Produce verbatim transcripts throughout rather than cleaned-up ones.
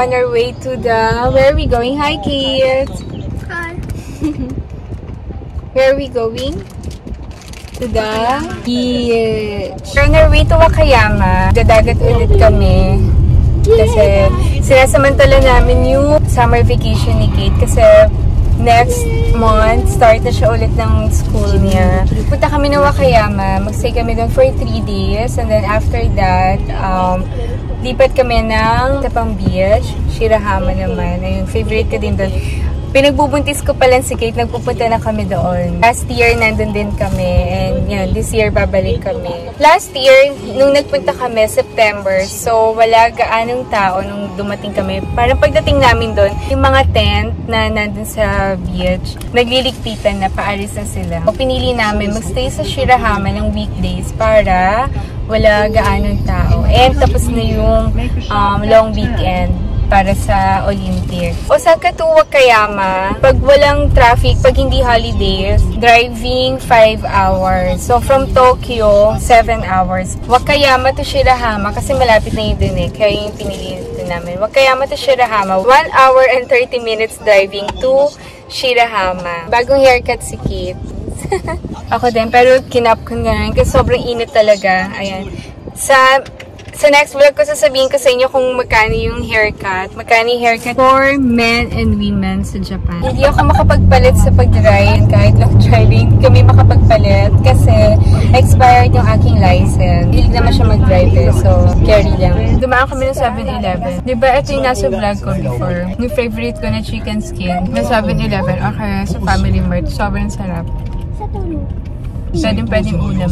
on our way to the... Where are we going? Hi, kids! Hi. Where are we going? To the beach. We're on our way to Wakayama. Dadagat ulit kami. Kasi sinasamantala namin yung summer vacation ni Kate. Kasi next month, start na siya ulit ng school niya. Punta kami ng Wakayama. Mag-stay kami doon for three days. And then after that, um, lipat kami ng Tapang Beach. Shirahama naman. Ayun, favorite ko din doon. Pinagbubuntis ko pala si Kate, nagpupunta na kami doon. Last year, nandun din kami. And yan, this year, babalik kami. Last year, nung nagpunta kami, September, so wala gaanong tao nung dumating kami. Parang pagdating namin doon, yung mga tent na nandun sa beach, nagliligpitan na, paalis na sila. So, pinili namin magstay sa Shirahama ng weekdays para wala gaanong tao. And tapos na yung um, long weekend para sa Olympics. Osaka to Wakayama, pag walang traffic, pag hindi holidays, driving five hours. So, from Tokyo, seven hours. Wakayama to Shirahama, kasi malapit na yun dun eh, kaya yung pinili dun namin. Wakayama to Shirahama, one hour and thirty minutes driving to Shirahama. Bagong haircut si Kate. Ako din, pero kinap ko nga rin, kasi sobrang init talaga. Ayan. Sa... Sa next vlog ko, sasabihin ko sa inyo kung magkano yung haircut. Magkano yung haircut for men and women sa Japan. Hindi ako makapagpalit sa pag-drive. Kahit lang driving, kami makapagpalit kasi expired yung aking license. Hindi naman siya mag-drive eh, so carry lang. Dumaan kami ng seven eleven. Diba ito yung nasa vlog ko before? Yung favorite ko na chicken skin. Na seven eleven o kaya sa Family Mart. Sobrang sarap. Pwedeng pwedeng ulam.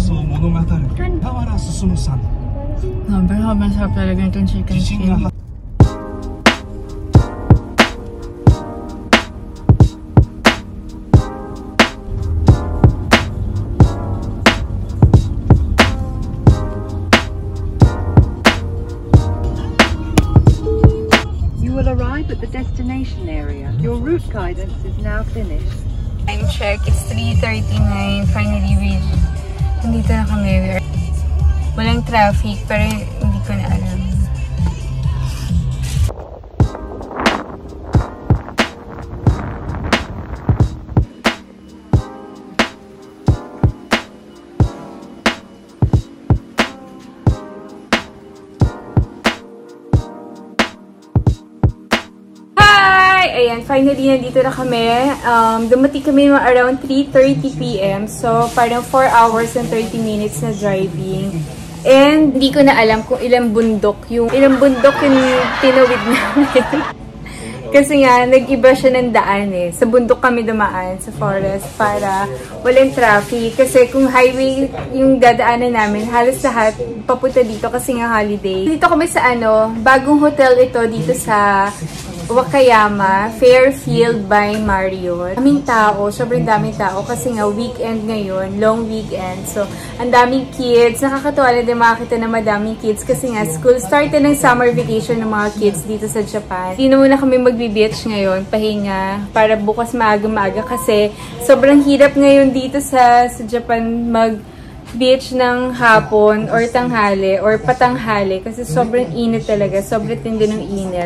Number, habang sarap talaga itong chicken skin. You will arrive at the destination area. Your route guidance is now finished. Time check, it's three thirty-nine. Finally reached. Nandito na kami. Walang traffic, pero hindi ko na alam. Hi! Ayan, finally, nandito na kami. Um, dumating kami around three thirty p m So, parang four hours and thirty minutes na driving. And hindi ko na alam kung ilang bundok yung ilang bundok yung tinawid namin. Kasi nga, nag-iba siya ng daan eh. Sa bundok kami dumaan, sa forest, para walang traffic. Kasi kung highway yung dadaanan namin, halos lahat papunta dito kasi nga holiday. Dito kami sa ano, bagong hotel ito dito sa Wakayama, Fairfield by Marriott. Daming tao, sobrang daming tao kasi nga weekend ngayon, long weekend. So, ang daming kids. Nakakatuwa na din makakita na madaming kids kasi nga school start na ng summer vacation ng mga kids dito sa Japan. Hindi na muna kami magbe-beach ngayon, pahinga, para bukas maaga-maaga kasi sobrang hirap ngayon dito sa, sa Japan mag beach ng hapon or tanghali or patanghali kasi sobrang init talaga, sobrang tindi ng init.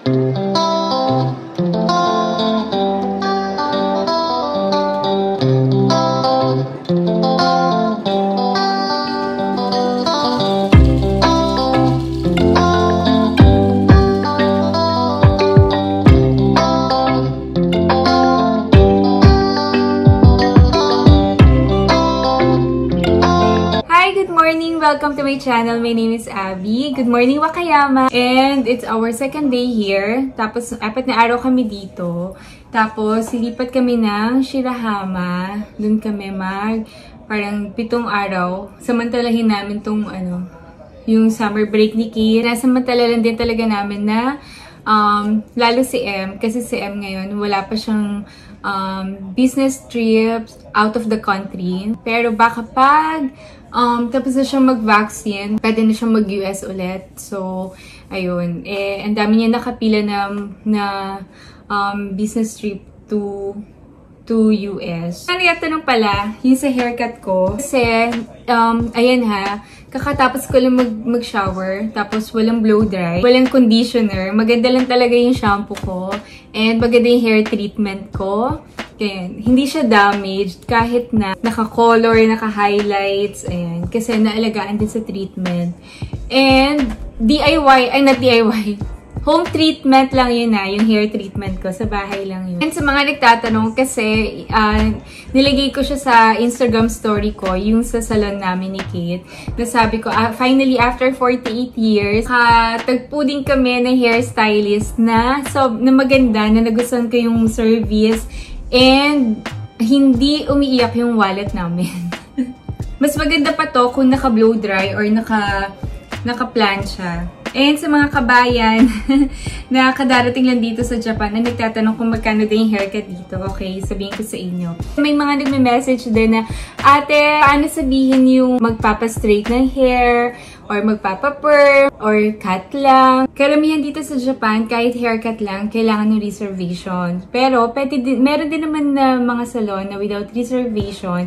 Welcome to my channel. My name is Abby. Good morning, Wakayama. And it's our second day here. Tapos, apat na araw kami dito. Tapos, silipat kami ng Shirahama. Doon kami mag, parang pitong araw. Samantalahin namin tong, ano, yung summer break ni Ki. Nasamantala lang din talaga namin na, um, lalo si M. Kasi si M ngayon, wala pa siyang um, business trips out of the country. Pero baka pag Um, tapos na siyang mag-vaccine, pwede na siyang mag-U S ulit. So, ayun. Eh, ang dami niya nakapila na, na um, business trip to to to U S. Ano yung tanong pala, yung sa haircut ko. Kasi, um, ayan ha, kakatapos ko lang mag, mag-shower, tapos walang blow dry, walang conditioner, maganda lang talaga yung shampoo ko, and maganda yung hair treatment ko. Ayan, hindi siya damaged kahit na naka-color, naka-highlights, ayan, kasi naalagaan din sa treatment. And D I Y, ay not D I Y, home treatment lang yun na, yung hair treatment ko. Sa bahay lang yun. And sa mga nagtatanong, kasi uh, nilagay ko siya sa Instagram story ko, yung sa salon namin ni Kate. Nasabi ko, uh, finally, after forty-eight years, katagpo din kami ng hairstylist na, so, na maganda, na nagustuhan ko yung service, and hindi umiiyak yung wallet namin. Mas maganda pa to kung naka-blow dry or naka, naka-plancha. And sa mga kabayan na kadarating lang dito sa Japan na nagtatanong kung magkano din yung haircut dito, okay, sabihin ko sa inyo. May mga nagme-message din na, ate, paano sabihin yung magpapa-straight ng hair, or magpapa-perm, or cut lang. Karamihan dito sa Japan, kahit haircut lang, kailangan ng reservation. Pero, pwede din, meron din naman na mga salon na without reservation,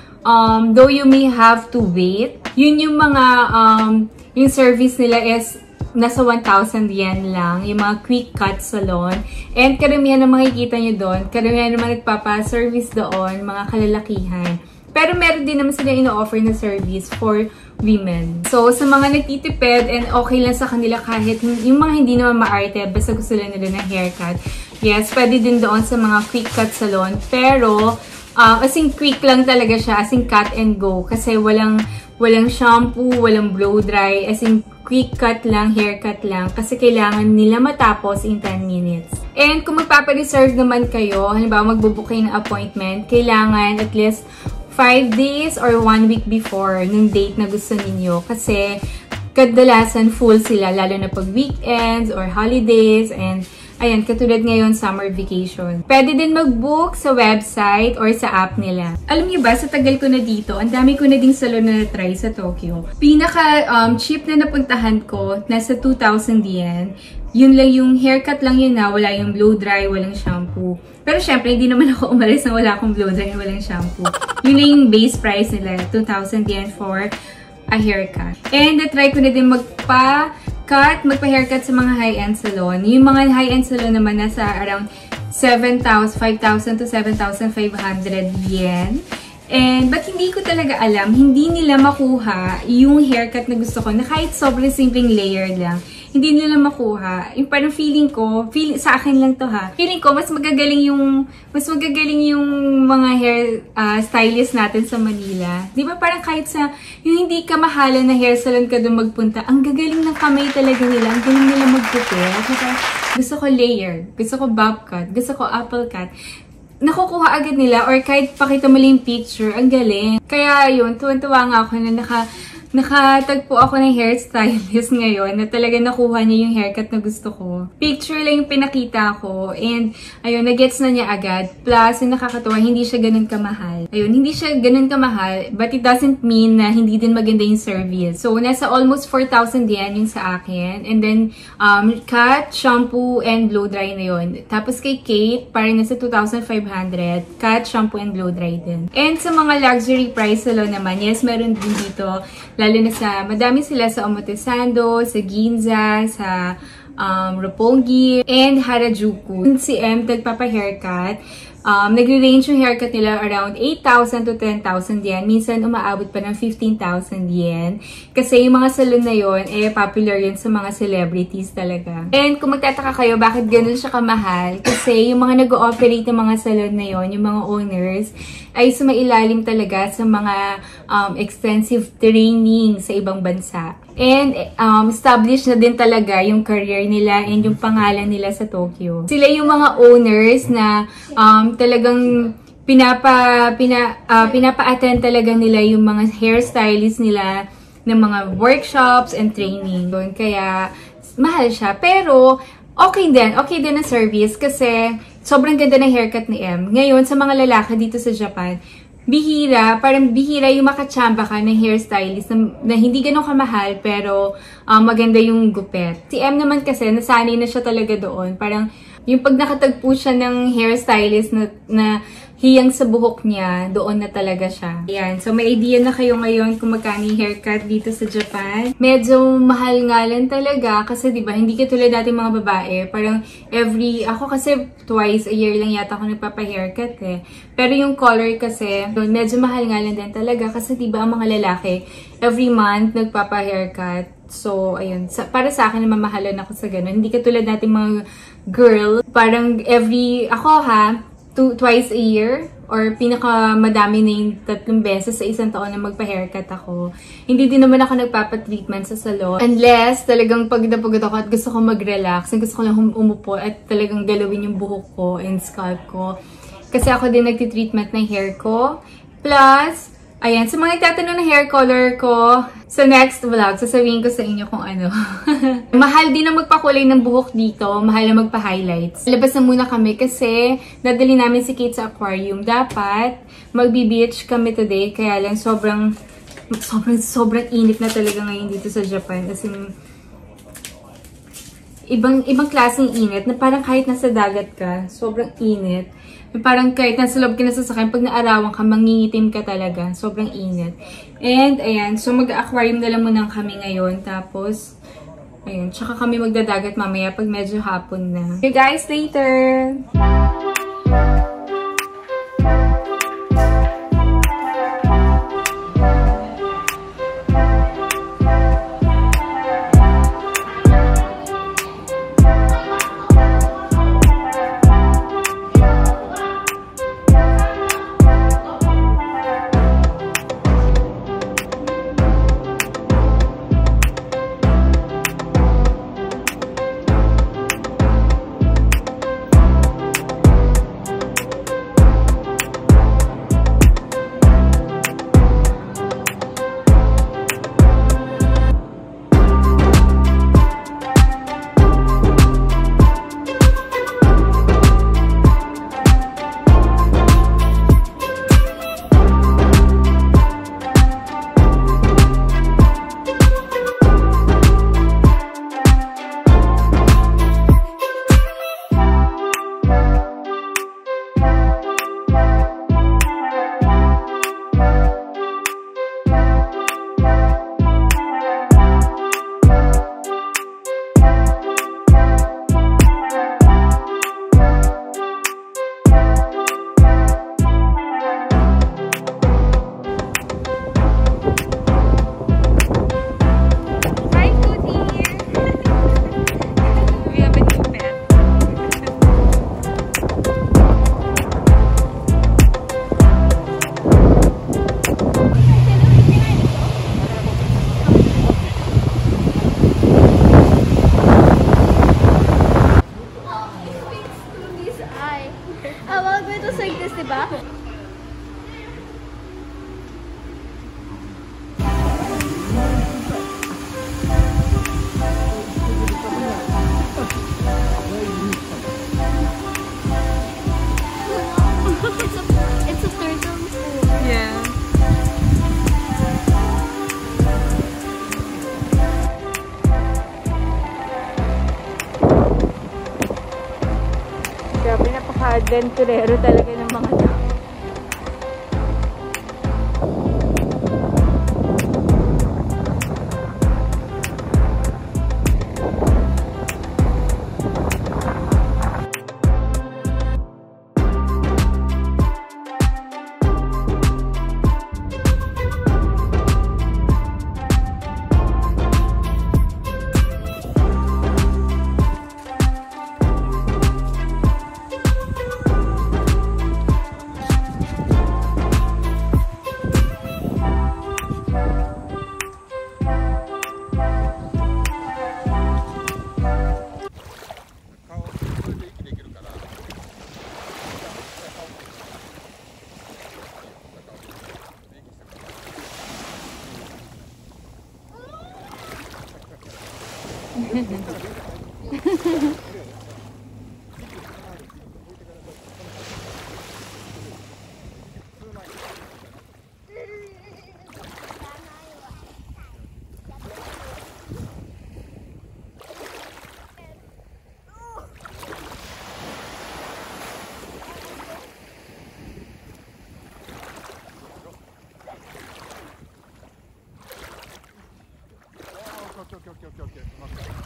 um, though you may have to wait, yun yung mga, um, yung service nila is nasa one thousand yen lang, yung mga quick cut salon. And karamihan na makikita nyo doon, karamihan naman nagpapa-service doon, mga kalalakihan. Pero meron din naman sila ino-offer na service for women. So, sa mga nagtitipid and okay lang sa kanila kahit yung mga hindi naman maarte, basta gusto lang nila ng haircut, yes, pwede din doon sa mga quick cut salon. Pero, uh, as in quick lang talaga siya, as in cut and go. Kasi walang, walang shampoo, walang blow dry, as in quick cut lang, haircut lang, kasi kailangan nila matapos in ten minutes. And kung magpapareserve naman kayo, halimbawa magbubook kayo ng appointment, kailangan at least five days or one week before ng date na gusto ninyo. Kasi kadalasan full sila, lalo na pag weekends or holidays, and ayan, katulad ngayon, summer vacation. Pwede din mag-book sa website or sa app nila. Alam niyo ba, sa tagal ko na dito, ang dami ko na ding salon na na-try sa Tokyo. Pinaka um, cheap na napuntahan ko, nasa two thousand yen. Yun lang yung haircut lang yun na, wala yung blow dry, walang shampoo. Pero syempre, hindi naman ako umalis na wala akong blow dry, walang shampoo. Yun lang yung base price nila, two thousand yen for a haircut. And na-try ko na din magpa cut, magpa-haircut sa mga high-end salon. Yung mga high-end salon naman nasa around seven thousand, five thousand to seven thousand five hundred yen. And, but hindi ko talaga alam, hindi nila makuha yung haircut na gusto ko, na kahit sobrang simpleng layer lang, hindi nila makuha. Yung parang feeling ko, feel, sa akin lang to ha, feeling ko, mas magagaling yung, mas magagaling yung mga hair uh, stylist natin sa Manila. Di ba parang kahit sa, yung hindi ka mahala na hair salon ka doon magpunta, ang gagaling ng kamay talaga nila, ang galing nila magpupil. Gusto ko layer, gusto ko bob cut, gusto ko apple cut. Nakukuha agad nila, or kahit pakita mo lang yung picture, ang galing. Kaya yun, tuwan-tuwa nga ako na naka, nakatagpo ako ng hairstylist ngayon na talaga nakuha niya yung haircut na gusto ko. Picture lang yung pinakita ko, and ayun, nagets na niya agad. Plus, yung nakakatuwa, hindi siya ganun kamahal. Ayun, hindi siya ganun kamahal, but it doesn't mean na hindi din maganda yung service. So, nasa almost four thousand yen yung sa akin. And then, um, cut, shampoo, and blow dry na yun. Tapos kay Kate, parang nasa two thousand five hundred, cut, shampoo, and blow dry din. And sa mga luxury price salon naman, yes, meron din dito, lalo na sa, madami sila sa Omotesando, sa Ginza, sa um, Roppongi, and Harajuku. Si M, nagpapa-haircut. Um, nagre-range yung haircut nila around eight thousand to ten thousand yen. Minsan, umaabot pa ng fifteen thousand yen. Kasi yung mga salon na yon eh, popular yun sa mga celebrities talaga. And kung magtataka kayo, bakit ganun siya kamahal? Kasi yung mga nag-ooperate ng mga salon na yon, yung mga owners, ay sumailalim talaga sa mga um, extensive training sa ibang bansa. And um, established na din talaga yung career nila and yung pangalan nila sa Tokyo. Sila yung mga owners na um, talagang pinapa, pina, uh, pinapa-attend talaga nila yung mga hairstylist nila ng mga workshops and training. Kaya mahal siya. Pero okay din. Okay din ang service kasi sobrang ganda ng haircut ni M. Ngayon, sa mga lalaki dito sa Japan, bihira, parang bihira yung makachamba ka ng hairstylist na, na hindi ganun kamahal pero um, maganda yung gupet. Si M naman kasi, nasanay na siya talaga doon. Parang yung pag nakatagpo siya ng hairstylist na, na hiyang sa buhok niya, doon na talaga siya. Ayan. So, may idea na kayo ngayon kung magkano yung haircut dito sa Japan. Medyo mahal nga lang talaga kasi diba, hindi katulad natin mga babae. Parang every, ako kasi twice a year lang yata ako nagpapa-haircut eh. Pero yung color kasi, medyo mahal nga lang din talaga kasi diba ang mga lalaki, every month nagpapa-haircut. So, ayun. Sa, para sa akin, mamahalan ako sa ganun. Hindi katulad natin mga girl. Parang every, ako ha, two, twice a year or pinaka-madami na yung tatlong beses sa isang taon na magpa-haircut ako. Hindi din naman ako nagpapa-treatment sa salon. Unless talagang pagod na pagod ako at gusto ko mag-relax, gusto ko lang umupo at talagang galawin yung buhok ko and scalp ko. Kasi ako din nagti-treatment ng hair ko. Plus, ayan, sa mga nagtatanong ng hair color ko, sa next vlog, sasabihin ko sa inyo kung ano. Mahal din ang magpakulay ng buhok dito. Mahal na magpa-highlights. Labas na muna kami kasi dadali namin si Kate sa aquarium. Dapat magbi-beach kami today. Kaya lang sobrang, sobrang, sobrang init na talaga ngayon dito sa Japan. Kasi ibang, ibang klaseng init na parang kahit nasa dagat ka, sobrang init. Parang kahit nasa loob ka na sasakyan, pag naarawan ka, mangingitim ka talaga. Sobrang init. And, ayan. So, mag-aquarium na lang muna kami ngayon. Tapos, ayun. Tsaka kami magdadagat mamaya pag medyo hapon na. See you guys later! Adventurero talaga ng mga tao. 오케이 오케이 오케이 고맙다.